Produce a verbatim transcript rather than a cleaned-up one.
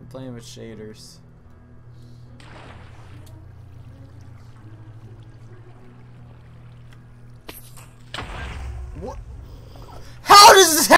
I'm playing with shaders. What? How does this happen?